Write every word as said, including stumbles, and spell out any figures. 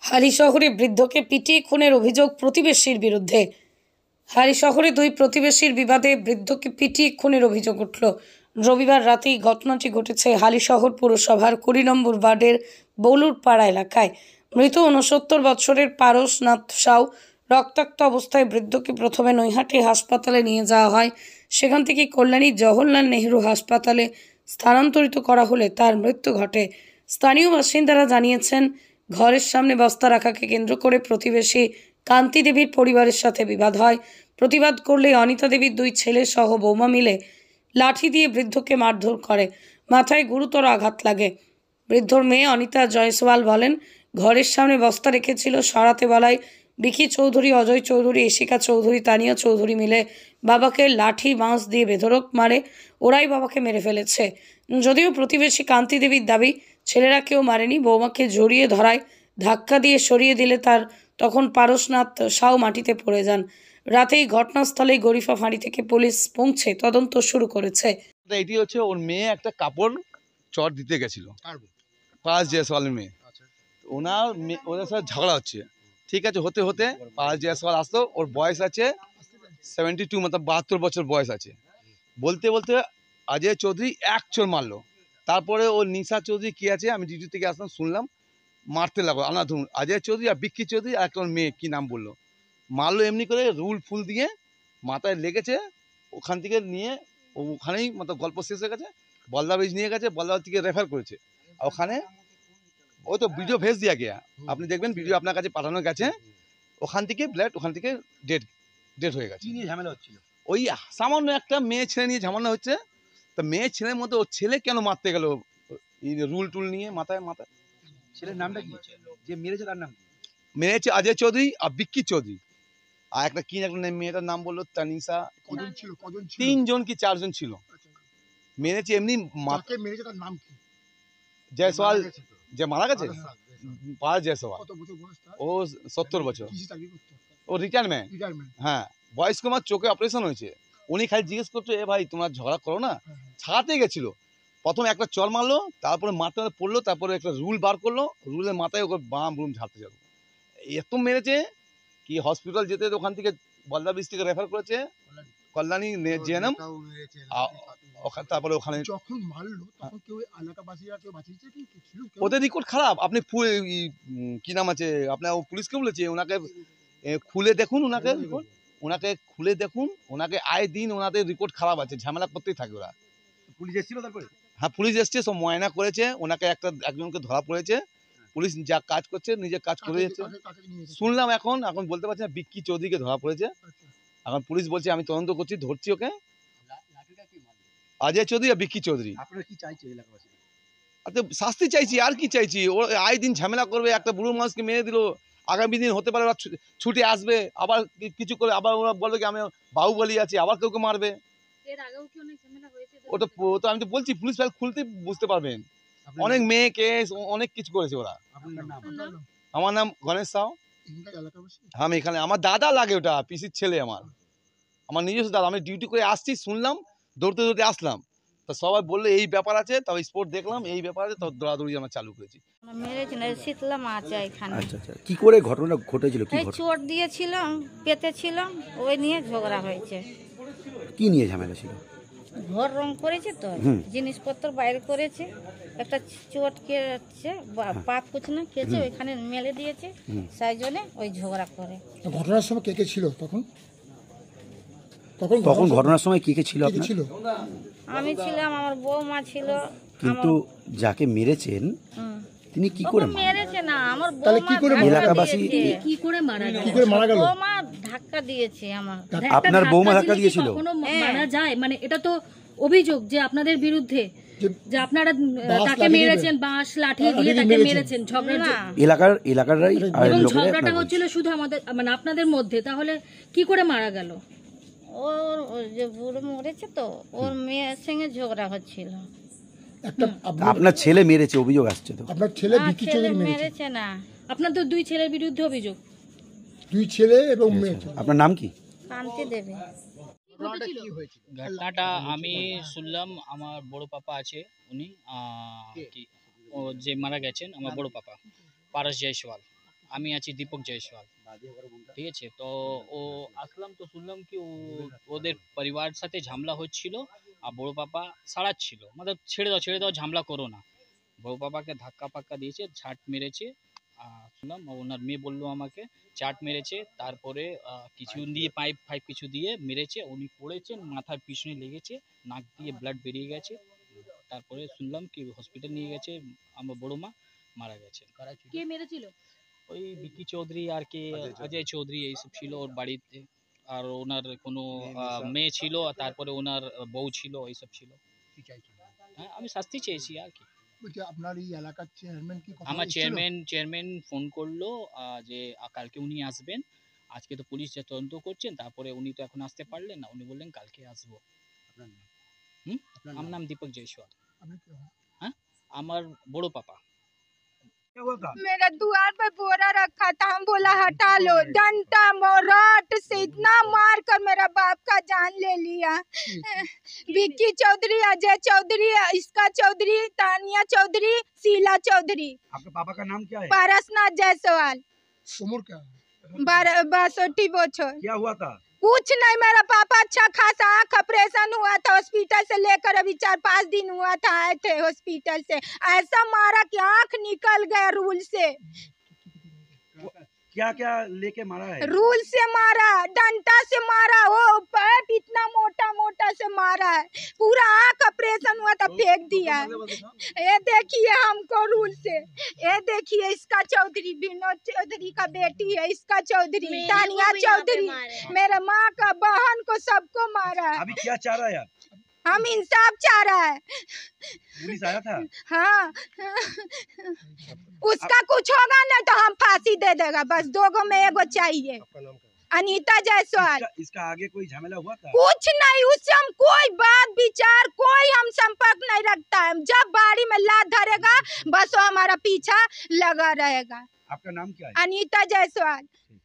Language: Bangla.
হালিশহরে বৃদ্ধকে পিটিয়ে খুনের অভিযোগ প্রতিবেশীর বিরুদ্ধে। হালিশহরে দুই প্রতিবেশীর বিবাদে বৃদ্ধকে পিটিয়ে খুনের অভিযোগ উঠল। রবিবার রাতেই ঘটনাটি ঘটেছে হালিশহর পুরসভার কুড়ি নম্বর ওয়ার্ডের বৌলুরপাড়া এলাকায়। মৃত ঊনসত্তর বছরের পারসনাথ সাউ রক্তাক্ত অবস্থায় বৃদ্ধকে প্রথমে নৈহাটি হাসপাতালে নিয়ে যাওয়া হয়। সেখান থেকে কল্যাণী জওহরলাল নেহরু হাসপাতালে স্থানান্তরিত করা হলে তার মৃত্যু ঘটে। স্থানীয় বাসিন্দারা জানিয়েছেন, ঘরের সামনে বস্তা রাখাকে কেন্দ্র করে প্রতিবেশী কান্তি দেবীর পরিবারের সাথে বিবাদ হয়। প্রতিবাদ করলে অনিতা দেবীর দুই ছেলে সহ বৌমা মিলে লাঠি দিয়ে বৃদ্ধকে মারধর করে। মাথায় গুরুতর আঘাত লাগে। বৃদ্ধর মেয়ে অনিতা জয়সওয়াল বলেন, ঘরের সামনে বস্তা রেখেছিল, সরাতে বলায় বিকি চৌধুরী, অজয় চৌধুরী, এশিকা চৌধুরী, তানিয়া চৌধুরী মিলে বাবাকে লাঠি বাঁশ দিয়ে বেধড়ক মারে। ওরাই বাবাকে মেরে ফেলেছে। যদিও প্রতিবেশী কান্তি দেবীর দাবি, ছেলেরা কেউ মারেনি, বৌমাকে জড়িয়ে ধরায় ধাক্কা দিয়ে সরিয়ে দিলে তার তখন পারসনাথ সাউ মাটিতে পড়ে যান। রাতেই ঘটনাস্থলে গরিফা ফাঁড়ি থেকে পুলিশ পৌঁছে তদন্ত শুরু করেছে। এটি হচ্ছে ওর মেয়ে একটা কাপড় চট দিতে গেছিল, পাঁচ জয়সওয়ালের মেয়ে। ওনার ওদের সাথে ঝগড়া হচ্ছে, ঠিক আছে, হতে হতে পাঁচ জয়সওয়াল আসতো। ওর বয়স আছে সেভেন্টি টু, মতলব বাহাত্তর বছর বয়স আছে। বলতে বলতে অজয় চৌধুরী এক চোর মারলো। তারপরে ওর নিশা চৌধুরী কি আছে, আমি ডিউটি থেকে আসলাম, শুনলাম মারতে লাগলো। আমরা ধরুন অজয় চৌধুরী আর বিক্কি চৌধুরী আর একটা মেয়ে কি নাম বললো, মারলো এমনি করে, রুল ফুল দিয়ে মাথায় লেগেছে। ওখান থেকে নিয়ে ওখানেই মতো গল্প শেষ হয়ে গেছে। বলদা ব্রিজ নিয়ে গেছে, বলদা থেকে রেফার করেছে। ওখানে ওই তো ভিডিও ভেজ দিয়া গিয়া, আপনি দেখবেন ভিডিও আপনার কাছে পাঠানো গেছে। ওখান থেকে ব্লাড, ওখান থেকে ডেড ডেড হয়ে গেছে। ঝামেলা হচ্ছিল ওই সামান্য একটা মেয়ে ছেলে নিয়ে ঝামেলা হচ্ছে। তো মেয়ে ছেলের মধ্যে ওর ছেলে কেন মারতে গেল এই রুল টুল নিয়ে মাথায় মাথায়। ছেলের নামটা কি, যে মেরেছে তার নাম? মেরেছে অজয় চৌধুরী আর বিক্কি চৌধুরী, আর একটা কি একটা মেয়েটার নাম বললো তানিশা। তিনজন কি চারজন ছিল মেরেছে। এমনি জয়সওয়াল যে মারা গেছে, পাঁচ জয়সওয়াল, ও সত্তর বছর, ও রিটায়ারমেন্ট। হ্যাঁ, বয়স কমার চোখে অপারেশন হয়েছে। উনি খালি জিজ্ঞেস করছো, এ ভাই তোমরা ঝগড়া করো না। ছাড়াতে গেছিল, প্রথম একটা চর মারলো, তারপরে মাথায় পড়লো, তারপরে একটা রুল বার করলো, রুলের মাথায় ওকে বাম বুম ঝাড়তে যাবো। এত মেরেছে কি হসপিটাল যেতে, ওখান থেকে বলদা ব্রিজ থেকে রেফার করেছে কল্যাণী জেএনএম। তারপরে ওখানে যখন মারলো তখন কেউ এলাকাবাসীরা কেউ বাঁচিয়েছে কি ছিল? ওদের রেকর্ড খারাপ। আপনি কি নাম আছে আপনার, পুলিশকে বলেছে ওনাকে খুলে দেখুন, ওনাকে ওনাকে খুলে দেখুন, ওনাকে আয় দিন ওনাদের রিপোর্ট খারাপ আছে, ঝামেলা করতেই থাকে ওরা। পুলিশ এসেছিল তারপরে? হ্যাঁ, পুলিশ এসছে, সব ময়না করেছে, ওনাকে একটা একজনকে ধরা পড়েছে। পুলিশ যা কাজ করছে নিজে কাজ করে যাচ্ছে শুনলাম। এখন এখন বলতে পারছি না, বিক্কি চৌধুরীকে ধরা পড়েছে। এখন পুলিশ বলছে আমি তদন্ত করছি, ধরছি ওকে। অজয় চৌধুরী আর বিক্কি চৌধুরী। আপনারা কি চাইছেন এলাকাবাসী? শাস্তি চাইছি, আর কি চাইছি? ও আয় দিন ঝামেলা করবে, একটা বুড়ো মানুষকে মেরে দিল। আগামী দিন হতে পারে ওরা ছুটে আসবে, আবার কিছু করে, আবার ওরা বলবে কি আমি বাহুবলী আছি, আবার কেউ কেউ মারবে। ওটা তো আমি তো বলছি, পুলিশ ফাইল খুলতে বুঝতে পারবেন। অনেক মেয়ে কেস, অনেক কিছু করেছে ওরা। আমার নাম গণেশ সাউ। আমি এখানে, আমার দাদা লাগে, ওটা পিসির ছেলে আমার, আমার নিজস্ব দাদা। আমি ডিউটি করে আসছি, শুনলাম, দৌড়তে দৌড়তে আসলাম। তো সবাই বললো এই ব্যাপার আছে, তবে স্পোর্ট দেখলাম এই ব্যাপার আছে, তো দৌড়াদৌড়ি আমরা চালু করেছি। শীতলা মাছ এখানে। আচ্ছা আচ্ছা, কি করে ঘটনা ঘটেছিল? কি চোট দিয়েছিলাম, পেতেছিলাম, ওই নিয়ে ঝগড়া হয়েছে। কি নিয়ে ঝামেলা ছিল? ঘর রং করেছে তো, জিনিসপত্র বাইরে করেছে, একটা চোট খেয়েছে, পাত কুচ না খেয়েছে, ওইখানে মেলে দিয়েছে, সেই জন্য ওই ঝগড়া করে। ঘটনার সময় কে কে ছিল তখন? তখন ঘটনার সময় কে কে ছিল আপনার? ছিল আমি ছিলাম, আমার বৌমা ছিল। কিন্তু যাকে মেরেছেন তিনি কি করে মেরেছে? না, আমার বৌমা এলাকাবাসী কি করে মারা গেল? কি করে মারা গেল? বৌমা ধাক্কা দিয়েছে আমার। আপনার বৌমা ধাক্কা দিয়েছিল? কখনো মারা যায়? মানে এটা তো অভিযোগ যে আপনাদের বিরুদ্ধে, যে আপনারা তাকে মেরেছেন, বাঁশ লাঠি দিয়ে তাকে মেরেছেন। ঝগড়া এলাকার এলাকারই ঝগড়াটা হচ্ছিল শুধু আমাদের, মানে আপনাদের মধ্যে। তাহলে কি করে মারা গেল? ওর যে বুড়ো মরেছে তো, ওর মেয়ের সঙ্গে ঝগড়া হচ্ছিল। আপনার ছেলে মেরেছে অভিযোগ আসছে তো? আপনার ছেলে বিক্কি চৌধুরী মেরেছে না? আপনার তো দুই ছেলের বিরুদ্ধে অভিযোগ। দুই ছেলে এবং মেয়ে। আপনার নাম কি? কান্তি দেবী। ঘটনাটা আমি শুনলাম, আমার বড় পাপা আছে, উনি কি ও যে মারা গেছেন, আমার বড় পাপা পারস জয়সওয়াল। আমি আছি দীপক জয়সওয়াল, ঠিক আছে। তো ও আসলাম তো শুনলাম কি ও ওদের পরিবার সাথে ঝামেলা হচ্ছিল আর বড় পাপা সাড়াচ্ছিল, মানে ছেড়ে দাও ছেড়ে দাও ঝামেলা করো না। বড় পাপাকে ধাক্কা পাক্কা দিয়েছে, ঝাঁট মেরেছে। আহ, শুনলাম ওনার মেয়ে বললো আমাকে চাট মেরেছে, তারপরে আহ, কিছু দিয়ে পাইপ ফাইপ কিছু দিয়ে মেরেছে, উনি পড়েছেন, মাথার পিছনে লেগেছে, নাক দিয়ে ব্লাড বেরিয়ে গেছে। তারপরে শুনলাম কি হসপিটাল নিয়ে গেছে, আমার বড় মা মারা গেছে। কে মেরেছিল? ওই বিকি চৌধুরী আর কে অজয় চৌধুরী এইসব ছিল ওর বাড়িতে, আর ওনার কোনো আহ, মেয়ে ছিল, আর তারপরে ওনার বউ ছিল, এইসব ছিল। হ্যাঁ, আমি শাস্তি চেয়েছি আর কি। বলছি আপনার এই এলাকার চেয়ারম্যান কি কথা আমার এসেছিল? চেয়ারম্যান চেয়ারম্যান ফোন করলো আহ, যে আহ, কালকে উনি আসবেন। আজকে তো পুলিশ যে তদন্ত করছেন, তারপরে উনি তো এখন আসতে পারলেন না, উনি বললেন কালকে আসবো। হুম, আমার নাম দীপক জয়সওয়াল। আপনি কি হন? হ্যাঁ, আমার বড় পাপা। मेरा द्वार पे बोरा रखा था, हम बोला हटा लो, डंडा मोराट से इतना मार कर मेरा बाप का जान ले लिया। विक्की चौधरी, अजय चौधरी, इसका चौधरी, तानिया चौधरी, शीला चौधरी। आपके पापा का नाम क्या है? पारसनाथ जायसवाल, उम्र क्या है? बासठी बोछो। क्या हुआ था? कुछ नहीं, मेरा पापा अच्छा खासा आँख ऑपरेशन हुआ था, हॉस्पिटल से लेकर अभी चार पाँच दिन हुआ था, आए थे हॉस्पिटल से, ऐसा मारा कि आँख निकल गया रूल से। क्या क्या लेके मारा है? रूल से मारा, डंडा से मारा, वो पैप इतना मोटा मोटा से मारा है, पूरा आँख ऑपरेशन हुआ था, फेंक दिया। ये देखिए हमको रूल से, ये देखिए इसका चौधरी, विनोद चौधरी का बेटी है, इसका चौधरी, तानिया चौधरी, मेरे माँ का बहन को सबको मारा है। अभी क्या चाह रहा है आप? हम इंसाफ चाह रहा है। पुलिस आया था? हाँ, उसका कुछ होगा नहीं तो हम फांसी दे देगा, बस दो गो में एगो चाहिए। अनीता जायसवाल। इसका, इसका आगे कोई झमेला हुआ था? कुछ नहीं, उससे हम कोई बात विचार कोई हम संपर्क नहीं रखता है, जब बाड़ी में लात धरेगा बस वो हमारा पीछा लगा रहेगा। आपका नाम क्या है? अनीता जायसवाल।